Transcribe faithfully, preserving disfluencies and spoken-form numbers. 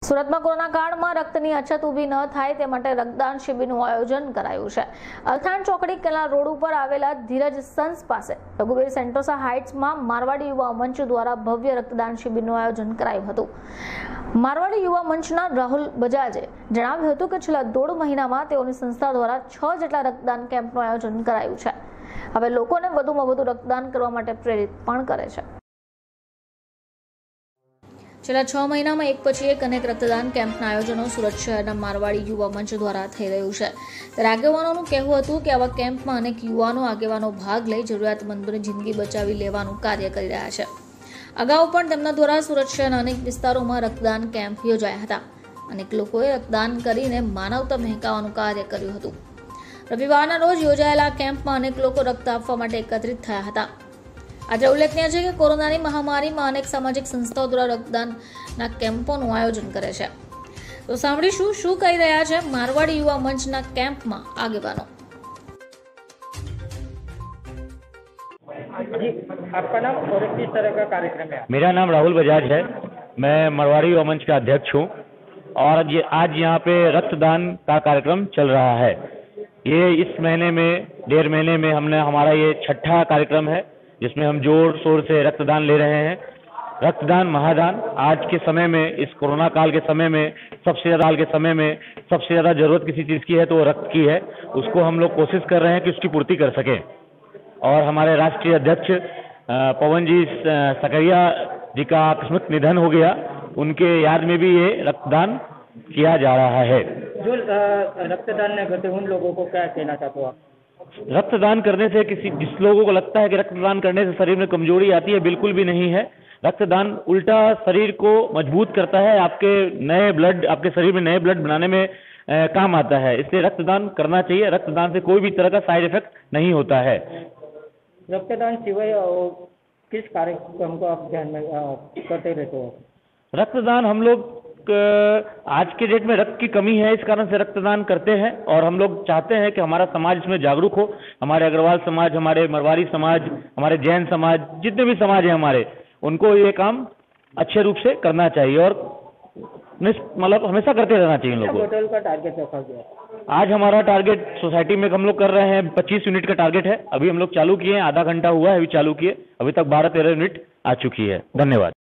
सूरत में कोरोना काल में रक्तनी अछत उभी न थाय ते माटे रक्तदान शिबिरનું आयोजन कराયું છે। અલથાણ ચોકડી કેલા રોડ ઉપર આવેલા ધીરજ સન્સ પાસે રઘુવીર સેન્ટોસા હાઇટ્સ માં મારવાડી યુવા મંચ દ્વારા ભવ્ય રક્તદાન શિબિરનું આયોજન કરાયું હતું। મારવાડી યુવા મંચના રાહુલ બજાજે જણાવ્યું હતું કે છેલ્લા દોઢ મહિનામાં તેઓની સંસ્થા દ્વારા છ જેટલા રક્તદાન કેમ્પનું આયોજન કરાયું છે। હવે લોકોને વધુમાં વધુ રક્તદાન કરવા માટે પ્રેરિત પણ કરે છે। છેલ્લા છ મહિનામાં એક પછી એક અનેક રક્તદાન કેમ્પના આયોજનો સુરત શહેરના મારવાડી યુવા મંચ દ્વારા થઈ રહ્યું છે। ત્યારે આગેવાનોનું કહેવું હતું કે આવા કેમ્પમાં અનેક યુવાનો આગેવાનો ભાગ લઈ જરૂરિયાતમંદોની જિંદગી બચાવી લેવાનું કાર્ય કરી રહ્યા છે। અગાઉ પણ તેમના દ્વારા સુરત શહેરના અનેક વિસ્તારોમાં રક્તદાન કેમ્પ યોજાયા હતા। અનેક લોકોએ રક્તદાન કરીને માનવતા મહેકાવાનું કાર્ય કર્યું હતું। રવિવારના રોજ યોજાયેલા કેમ્પમાં અનેક લોકો રક્ત આપવા માટે એકત્રિત થયા હતા। આજે ઉલ્લેખનીય છે કે કોરોનાની મહામારીમાં અનેક સામાજિક સંસ્થાઓ દ્વારા રક્તદાનના કેમ્પોનું આયોજન કરે છે। તો સાંભળીશું શું કહી રહ્યા છે મારવાડી યુવા મંચના કેમ્પમાં આગેવાનો। जी, आपका नाम और किस तरह का कार्यक्रम है? मेरा नाम राहुल बजाज है। मैं मरवाड़ी युवा मंच का अध्यक्ष हूँ और ये आज यहाँ पे रक्तदान का कार्यक्रम चल रहा है। ये इस महीने में डेढ़ महीने में हमने हमारा ये छठा कार्यक्रम है जिसमें हम जोर शोर से रक्तदान ले रहे हैं। रक्तदान महादान आज के समय में, इस कोरोना काल के समय में, सबसे ज़्यादा काल के समय में सबसे ज़्यादा ज़रूरत किसी चीज़ की है तो वो रक्त की है। उसको हम लोग कोशिश कर रहे हैं कि उसकी पूर्ति कर सकें। और हमारे राष्ट्रीय अध्यक्ष पवन जी सकरिया जी का आकस्मिक निधन हो गया, उनके याद में भी ये रक्तदान किया जा रहा है। जो रक्तदान नहीं करते उन लोगों को क्या कहना चाहते हो आप? रक्तदान करने से किसी जिस लोगों को लगता है कि रक्तदान करने से शरीर में कमजोरी आती है, बिल्कुल भी नहीं है। रक्तदान उल्टा शरीर को मजबूत करता है, आपके नए ब्लड आपके शरीर में नए ब्लड बनाने में ए, काम आता है। इसलिए रक्तदान करना चाहिए। रक्तदान से कोई भी तरह का साइड इफेक्ट नहीं होता है। रक्तदान सिवाय किस कार्यक्रम को आप ध्यान में करते रहते हो? रक्तदान हम लोग आज के डेट में रक्त की कमी है, इस कारण से रक्तदान करते हैं और हम लोग चाहते हैं कि हमारा समाज इसमें जागरूक हो। हमारे अग्रवाल समाज, हमारे मरवाड़ी समाज, हमारे जैन समाज, जितने भी समाज हैं हमारे, उनको ये काम अच्छे रूप से करना चाहिए और मतलब हमेशा करते रहना चाहिए। लोगों बोतल का टारगेट रखा गया? आज हमारा टारगेट सोसाइटी में हम लोग कर रहे हैं, पच्चीस यूनिट का टारगेट है। अभी हम लोग चालू किए हैं, आधा घंटा हुआ है अभी चालू किए, अभी तक बारह तेरह यूनिट आ चुकी है। धन्यवाद।